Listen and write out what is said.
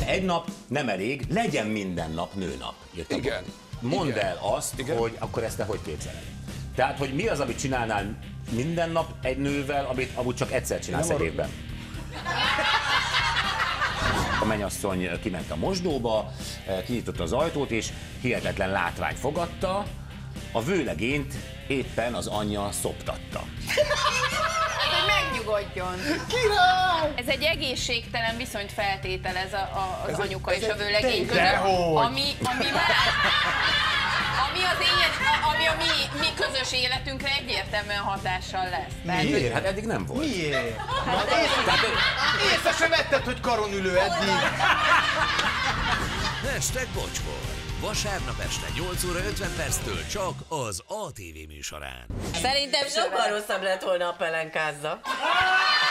egy nap nem elég, legyen minden nap nőnap. Igen. Mondd el azt, hogy akkor ezt te hogy képzeled. Tehát, hogy mi az, amit csinálnál minden nap egy nővel, amit amúgy csak egyszer csinálsz egy évben. A mennyasszony kiment a mosdóba, kinyitotta az ajtót, és hihetetlen látvány fogadta. A vőlegényt éppen az anyja szoptatta. Hogy megnyugodjon. Király! Ez egy egészségtelen viszonyt feltételez az anyuka és a vőlegény között. Dehogy! Ami a mi közös életünkre egyértelműen hatással lesz. Tehát, Miért? Hát eddig nem volt. Miért? Észre sem vetted, hogy karon ülő eddig. #Bocskor. Vasárnap este 8 óra 50 perctől csak az ATV műsorán. Szerintem sokkal rosszabb lett volna a pelenkázza.